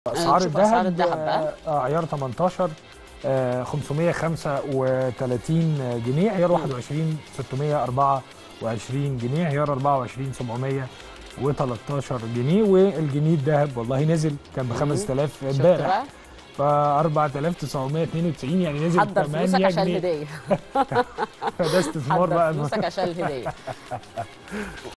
اسعار نشوف اسعار الذهب الذهب بقى. عيار 18 535 جنيه، عيار 21 624 جنيه، عيار 24 713 جنيه. والجنيه الذهب والله نزل، كان ب 5000 شفت امبارح، بقى؟ ف 4992 يعني نزل حضر فلوسك 8 عشان جنيه الهديه. فده استثمار حضر بقى. فلوسك عشان الهديه.